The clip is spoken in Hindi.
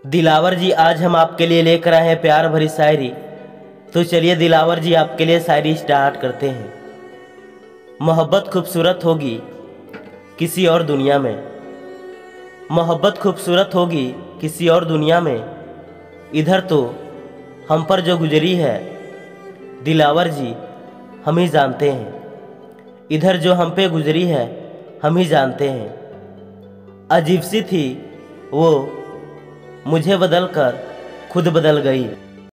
दिलावर जी, आज हम आपके लिए लेकर आए हैं प्यार भरी शायरी। तो चलिए दिलावर जी, आपके लिए शायरी स्टार्ट करते हैं। मोहब्बत खूबसूरत होगी किसी और दुनिया में, मोहब्बत खूबसूरत होगी किसी और दुनिया में। इधर तो हम पर जो गुजरी है दिलावर जी हम ही जानते हैं, इधर जो हम पे गुजरी है हम ही जानते हैं। अजीब सी थी वो, मुझे बदल कर खुद बदल गई।